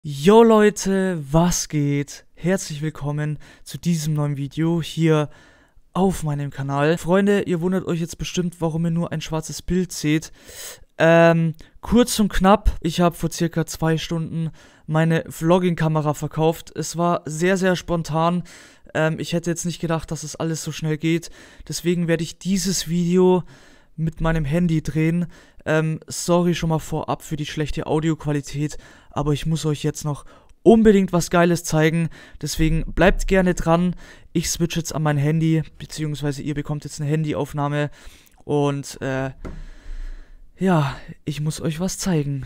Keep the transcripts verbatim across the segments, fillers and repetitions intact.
Yo Leute, was geht? Herzlich willkommen zu diesem neuen Video hier auf meinem Kanal. Freunde, ihr wundert euch jetzt bestimmt, warum ihr nur ein schwarzes Bild seht. Ähm, kurz und knapp, ich habe vor circa zwei Stunden meine Vlogging-Kamera verkauft. Es war sehr, sehr spontan. Ähm, ich hätte jetzt nicht gedacht, dass es alles so schnell geht. Deswegen werde ich dieses Video mit meinem Handy drehen. Ähm, sorry schon mal vorab für die schlechte Audioqualität, aber ich muss euch jetzt noch unbedingt was Geiles zeigen, deswegen bleibt gerne dran. Ich switch jetzt an mein Handy, beziehungsweise ihr bekommt jetzt eine Handyaufnahme und äh, ja, ich muss euch was zeigen.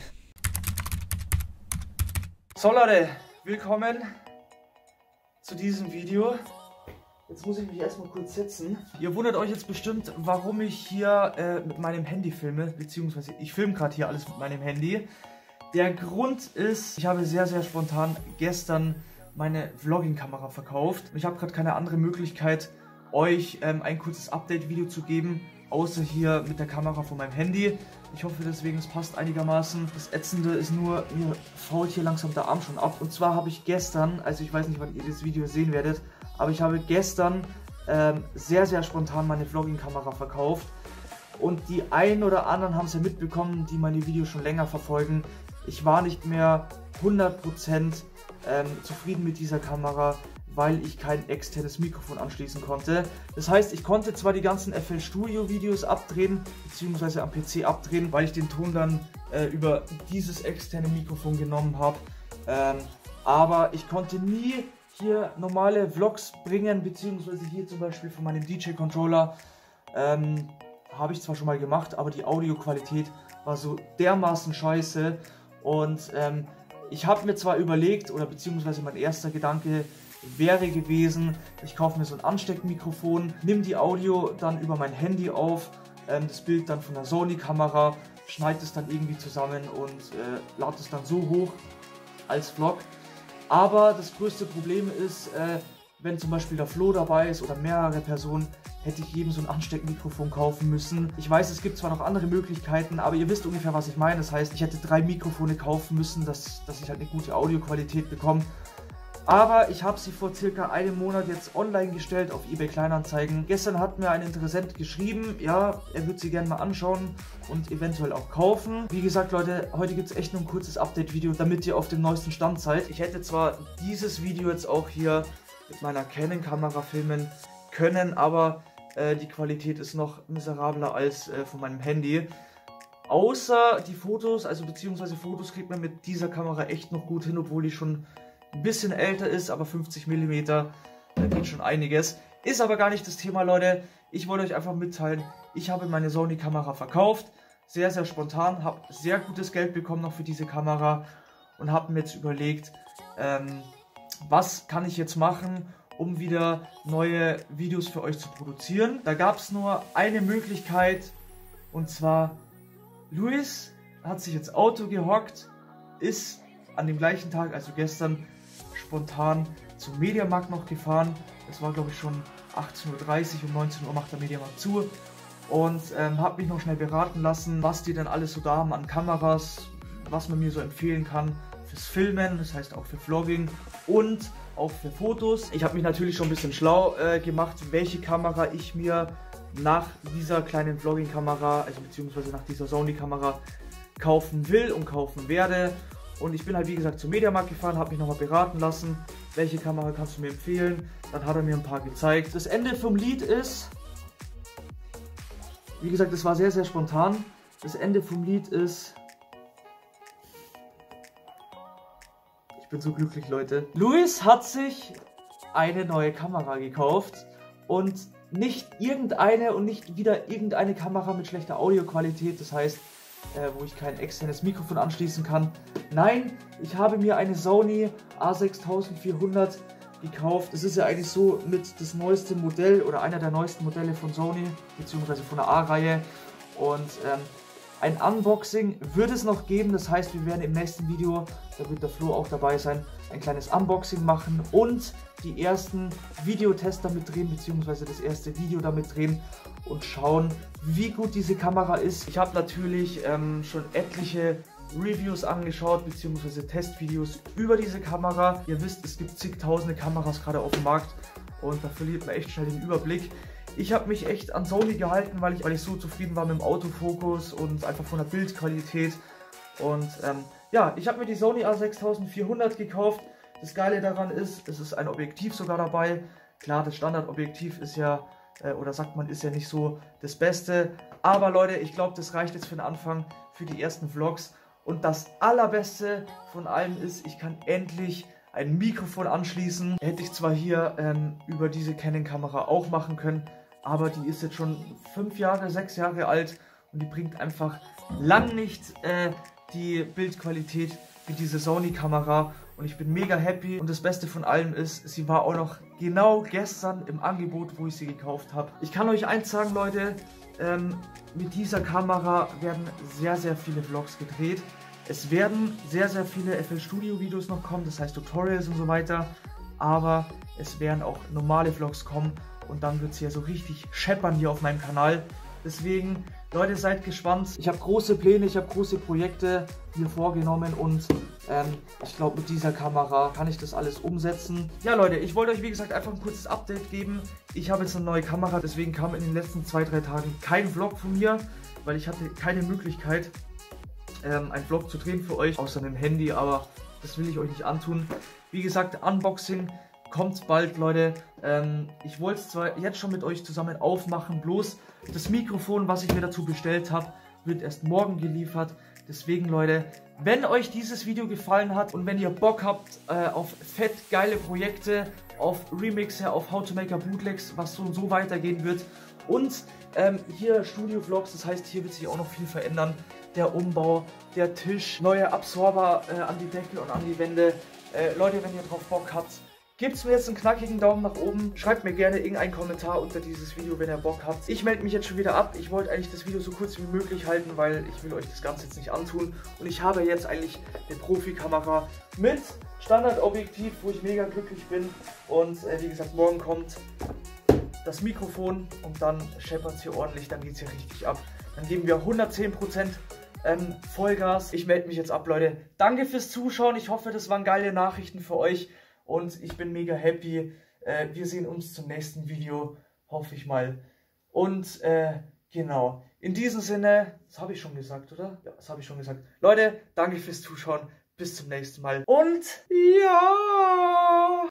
So Leute, willkommen zu diesem Video. Jetzt muss ich mich erstmal kurz setzen. Ihr wundert euch jetzt bestimmt, warum ich hier äh, mit meinem Handy filme, beziehungsweise ich filme gerade hier alles mit meinem Handy. Der Grund ist, ich habe sehr, sehr spontan gestern meine Vlogging-Kamera verkauft. Ich habe gerade keine andere Möglichkeit, euch ähm, ein kurzes Update-Video zu geben, außer hier mit der Kamera von meinem Handy. Ich hoffe deswegen, es passt einigermaßen. Das Ätzende ist nur, mir fault hier langsam der Arm schon ab. Und zwar habe ich gestern, also ich weiß nicht, wann ihr das Video sehen werdet, aber ich habe gestern ähm, sehr, sehr spontan meine Vlogging-Kamera verkauft. Und die einen oder anderen haben es ja mitbekommen, die meine Videos schon länger verfolgen. Ich war nicht mehr hundert Prozent ähm, zufrieden mit dieser Kamera, weil ich kein externes Mikrofon anschließen konnte. Das heißt, ich konnte zwar die ganzen F L Studio Videos abdrehen, beziehungsweise am P C abdrehen, weil ich den Ton dann äh, über dieses externe Mikrofon genommen habe. Ähm, aber ich konnte nie hier normale Vlogs bringen, beziehungsweise hier zum Beispiel von meinem D J-Controller. Ähm, habe ich zwar schon mal gemacht, aber die Audioqualität war so dermaßen scheiße. Und ähm, ich habe mir zwar überlegt, oder beziehungsweise mein erster Gedanke wäre gewesen, ich kaufe mir so ein Ansteckmikrofon, nimm die Audio dann über mein Handy auf, ähm, das Bild dann von der Sony-Kamera, schneide es dann irgendwie zusammen und äh, lade es dann so hoch als Vlog. Aber das größte Problem ist, äh, wenn zum Beispiel der Flo dabei ist oder mehrere Personen, hätte ich jedem so ein Ansteckmikrofon kaufen müssen. Ich weiß, es gibt zwar noch andere Möglichkeiten, aber ihr wisst ungefähr, was ich meine. Das heißt, ich hätte drei Mikrofone kaufen müssen, dass, dass ich halt eine gute Audioqualität bekomme. Aber ich habe sie vor circa einem Monat jetzt online gestellt auf eBay Kleinanzeigen. Gestern hat mir ein Interessent geschrieben, ja, er würde sie gerne mal anschauen und eventuell auch kaufen. Wie gesagt, Leute, heute gibt es echt nur ein kurzes Update-Video, damit ihr auf dem neuesten Stand seid. Ich hätte zwar dieses Video jetzt auch hier mit meiner Canon-Kamera filmen können, aber äh, die Qualität ist noch miserabler als äh, von meinem Handy. Außer die Fotos, also beziehungsweise Fotos kriegt man mit dieser Kamera echt noch gut hin, obwohl die schon ein bisschen älter ist, aber fünfzig Millimeter, da geht schon einiges. Ist aber gar nicht das Thema, Leute. Ich wollte euch einfach mitteilen, ich habe meine Sony-Kamera verkauft, sehr, sehr spontan, habe sehr gutes Geld bekommen noch für diese Kamera und habe mir jetzt überlegt, ähm, was kann ich jetzt machen, um wieder neue Videos für euch zu produzieren. Da gab es nur eine Möglichkeit, und zwar Luis hat sich ins Auto gehockt, ist an dem gleichen Tag, also gestern, spontan zum Mediamarkt noch gefahren. Es war, glaube ich, schon achtzehn Uhr dreißig, um neunzehn Uhr macht der Mediamarkt zu. Und ähm, habe mich noch schnell beraten lassen, was die denn alles so da haben an Kameras, was man mir so empfehlen kann fürs Filmen, das heißt auch für Vlogging und auch für Fotos. Ich habe mich natürlich schon ein bisschen schlau äh, gemacht, welche Kamera ich mir nach dieser kleinen Vlogging-Kamera, also beziehungsweise nach dieser Sony-Kamera kaufen will und kaufen werde. Und ich bin halt wie gesagt zum Mediamarkt gefahren, habe mich nochmal beraten lassen, welche Kamera kannst du mir empfehlen. Dann hat er mir ein paar gezeigt. Das Ende vom Lied ist, wie gesagt, das war sehr, sehr spontan. Das Ende vom Lied ist, ich bin so glücklich, Leute. Luis hat sich eine neue Kamera gekauft und nicht irgendeine und nicht wieder irgendeine Kamera mit schlechter Audioqualität, das heißt, Äh, wo ich kein externes Mikrofon anschließen kann. Nein, ich habe mir eine Sony A sechstausendvierhundert gekauft. Das ist ja eigentlich so mit das neueste Modell oder einer der neuesten Modelle von Sony, beziehungsweise von der A-Reihe. Und ähm, ein Unboxing wird es noch geben, das heißt, wir werden im nächsten Video, da wird der Flo auch dabei sein, ein kleines Unboxing machen und die ersten Videotests damit drehen, beziehungsweise das erste Video damit drehen und schauen, wie gut diese Kamera ist. Ich habe natürlich ähm, schon etliche Reviews angeschaut, beziehungsweise Testvideos über diese Kamera. Ihr wisst, es gibt zigtausende Kameras gerade auf dem Markt und da verliert man echt schnell den Überblick. Ich habe mich echt an Sony gehalten, weil ich, weil ich so zufrieden war mit dem Autofokus und einfach von der Bildqualität. Und ähm, ja, ich habe mir die Sony A sechstausendvierhundert gekauft. Das Geile daran ist, es ist ein Objektiv sogar dabei. Klar, das Standardobjektiv ist ja, äh, oder sagt man, ist ja nicht so das Beste. Aber Leute, ich glaube, das reicht jetzt für den Anfang, für die ersten Vlogs. Und das Allerbeste von allem ist, ich kann endlich ein Mikrofon anschließen. Hätte ich zwar hier ähm, über diese Canon-Kamera auch machen können, aber die ist jetzt schon fünf Jahre, sechs Jahre alt und die bringt einfach lang nicht äh, die Bildqualität wie diese Sony-Kamera. Und ich bin mega happy und das Beste von allem ist, sie war auch noch genau gestern im Angebot, wo ich sie gekauft habe. Ich kann euch eins sagen, Leute, ähm, mit dieser Kamera werden sehr, sehr viele Vlogs gedreht. Es werden sehr, sehr viele F L Studio Videos noch kommen, das heißt Tutorials und so weiter. Aber es werden auch normale Vlogs kommen und dann wird es hier so richtig scheppern hier auf meinem Kanal. Deswegen, Leute, seid gespannt. Ich habe große Pläne, ich habe große Projekte mir vorgenommen und ähm, ich glaube, mit dieser Kamera kann ich das alles umsetzen. Ja, Leute, ich wollte euch, wie gesagt, einfach ein kurzes Update geben. Ich habe jetzt eine neue Kamera, deswegen kam in den letzten zwei, drei Tagen kein Vlog von mir, weil ich hatte keine Möglichkeit, ähm, einen Vlog zu drehen für euch, außer einem Handy, aber das will ich euch nicht antun. Wie gesagt, Unboxing kommt bald, Leute. Ähm, ich wollte es zwar jetzt schon mit euch zusammen aufmachen, bloß das Mikrofon, was ich mir dazu bestellt habe, wird erst morgen geliefert. Deswegen, Leute, wenn euch dieses Video gefallen hat und wenn ihr Bock habt äh, auf fett geile Projekte, auf Remixe, auf How to Make a Bootlegs, was so und so weitergehen wird und ähm, hier Studio-Vlogs, das heißt, hier wird sich auch noch viel verändern. Der Umbau, der Tisch, neue Absorber äh, an die Decke und an die Wände. Äh, Leute, wenn ihr drauf Bock habt, gebt mir jetzt einen knackigen Daumen nach oben. Schreibt mir gerne irgendeinen Kommentar unter dieses Video, wenn ihr Bock habt. Ich melde mich jetzt schon wieder ab. Ich wollte eigentlich das Video so kurz wie möglich halten, weil ich will euch das Ganze jetzt nicht antun. Und ich habe jetzt eigentlich eine Profikamera mit Standardobjektiv, wo ich mega glücklich bin. Und äh, wie gesagt, morgen kommt das Mikrofon und dann scheppert es hier ordentlich. Dann geht es hier richtig ab. Dann geben wir hundertzehn Prozent ähm, Vollgas. Ich melde mich jetzt ab, Leute. Danke fürs Zuschauen. Ich hoffe, das waren geile Nachrichten für euch. Und ich bin mega happy. Äh, wir sehen uns zum nächsten Video, hoffe ich mal. Und äh, genau, in diesem Sinne, das habe ich schon gesagt, oder? Ja, das habe ich schon gesagt. Leute, danke fürs Zuschauen. Bis zum nächsten Mal. Und ja!